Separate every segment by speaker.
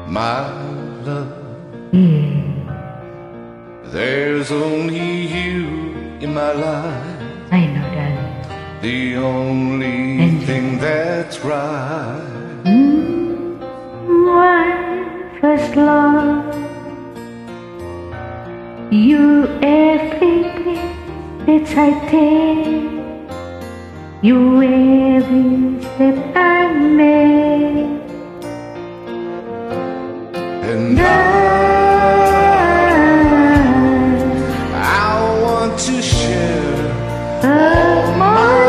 Speaker 1: my love.
Speaker 2: Yeah,
Speaker 1: There's only you in my life,
Speaker 2: I know that.
Speaker 1: the only
Speaker 2: And-
Speaker 1: thing that's right.
Speaker 2: My first love, you everything that I take, you every step I make.
Speaker 1: And I want to share
Speaker 2: All my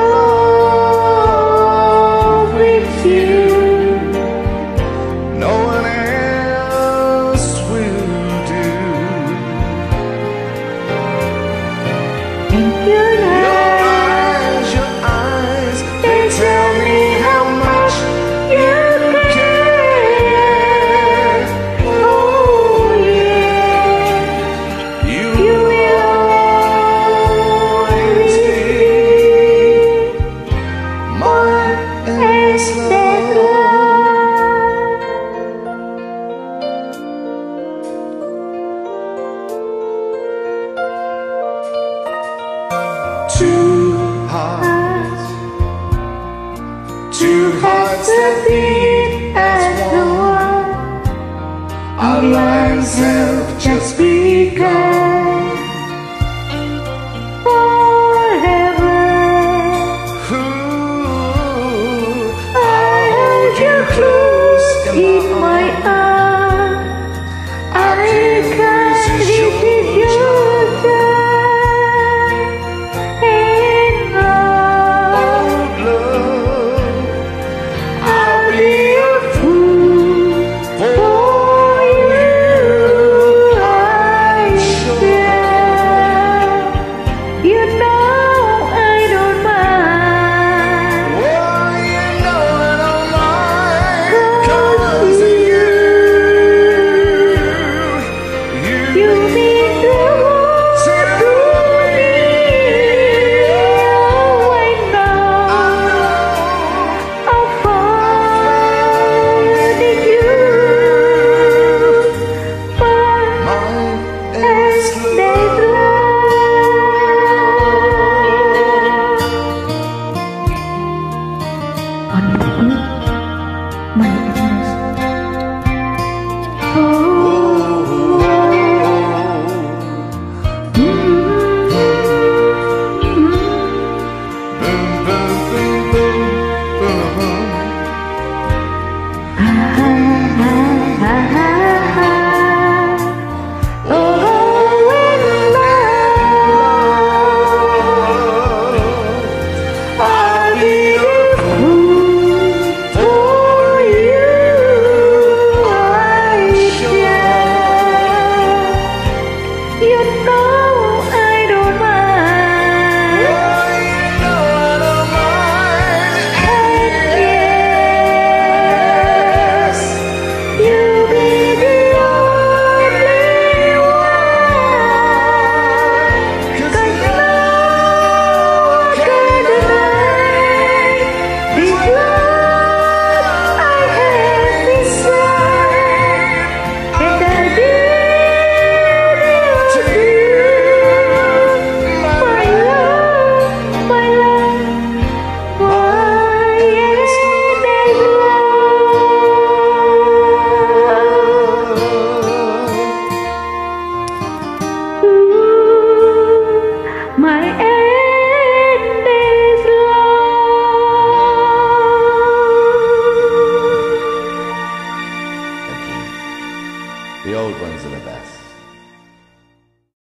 Speaker 2: love with you.
Speaker 1: no one else will do.
Speaker 2: And your
Speaker 1: Your eyes, they tell me how much you care.
Speaker 2: oh yeah,
Speaker 1: You
Speaker 2: you
Speaker 1: will
Speaker 2: will
Speaker 1: always be my endless love. Two hearts that beat as one. Our lives have just begun.
Speaker 2: forever.
Speaker 1: Ooh,
Speaker 2: I hold you close in my arms. I can't resist your touch and love.
Speaker 1: love. I'll be a
Speaker 2: Fool for you, I shall. You know I don't mind.
Speaker 1: Oh, you know I don't mind, 'cause of
Speaker 2: You mean the world to me. Oh, I know I'll find in you my endless love. On you, my endless. You know I don't mind. And yes, you'll be the only one. 'Cause no one can deny this love I have inside, and I give to you my love, my endless love. Ooh, my endless love.
Speaker 1: The old ones are the best.